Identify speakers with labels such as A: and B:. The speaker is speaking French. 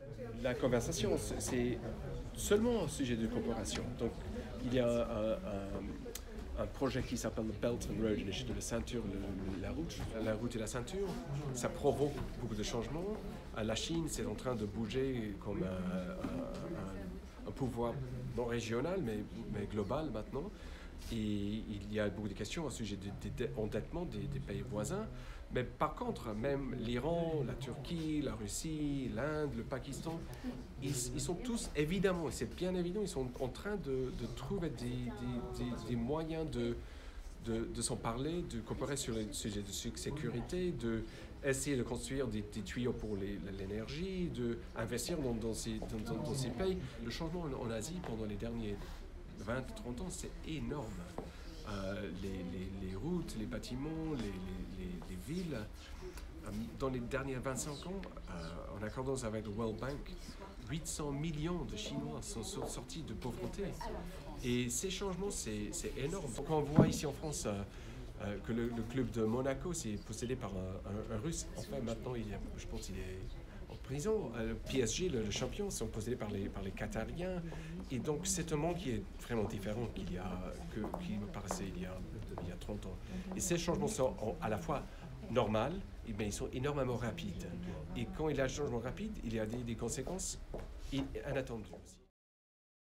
A: la conversation, c'est seulement un sujet de coopération. Donc, il y a un projet qui s'appelle le Belt and Road Initiative, la ceinture, la route et la ceinture. Ça provoque beaucoup de changements. La Chine, c'est en train de bouger comme un pouvoir non régional, mais global maintenant. Et il y a beaucoup de questions au sujet d'endettement des pays voisins. Mais par contre, même l'Iran, la Turquie, la Russie, l'Inde, le Pakistan, ils sont tous, évidemment, c'est bien évident, ils sont en train de trouver des moyens de s'en parler, de coopérer sur les sujets de sécurité, d'essayer de construire des tuyaux pour l'énergie, d'investir dans ces pays. Le changement en Asie pendant les derniers 20-30 ans, c'est énorme. Les routes, les bâtiments, les villes. Dans les derniers 25 ans, en accordance avec le World Bank, 800 millions de Chinois sont sortis de pauvreté. Et ces changements, c'est énorme. Quand on voit ici en France que le club de Monaco, c'est possédé par un Russe, enfin maintenant, je pense qu'il est en prison. Le PSG, le champion, sont possédés par les Qatariens. Et donc, c'est un monde qui est vraiment différent qui me paraissait il y a 30 ans. Et ces changements sont à la fois normaux, mais ils sont énormément rapides. Et quand il y a un changement rapide, il y a des conséquences inattendues aussi.